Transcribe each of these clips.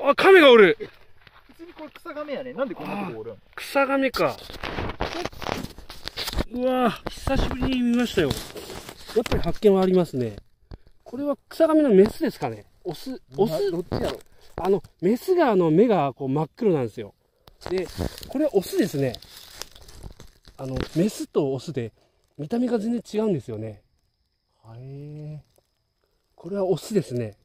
あ、亀がおる。 普通にこれ草亀やね。なんでこんなとこおるん？ 草亀か。うわぁ、久しぶりに見ましたよ。やっぱり発見はありますね。これは草亀のメスですかね。オスどっちやろ？ メスが目がこう真っ黒なんですよ。で、これはオスですね。メスとオスで見た目が全然違うんですよね。 はい。 これはオスですね。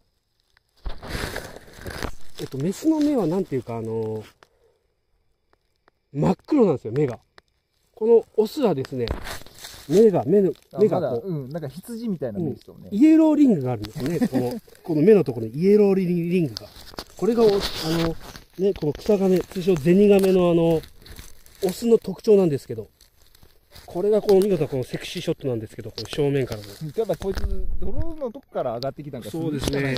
メスの目はなんていうか、真っ黒なんですよ、目が。このオスはですね、目がこう、 なんか羊みたいな目ですよね。 イエローリングがあるんですよね。この目のところにイエローリングが。これが、この草亀、通称ゼニガメのオスの特徴なんですけど、これが見事このセクシーショットなんですけど、この正面からの。 やっぱこいつ、泥のとこから上がってきたんか。 そうですね。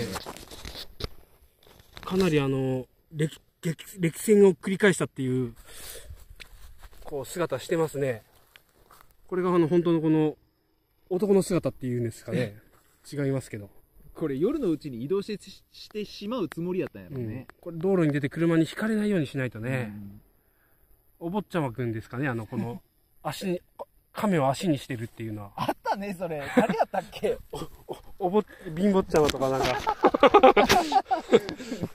かなり歴戦を繰り返したっていう、姿してますね。これが本当のこの男の姿っていうんですかね。違いますけど。 これ夜のうちに移動してしまうつもりやったんやろね。 これ道路に出て車にひかれないようにしないとね。お坊ちゃまくんですかね。この亀を足にしてるっていうのは。 あったね、それ。誰やったっけ？ 貧乏ちゃまとかなんか。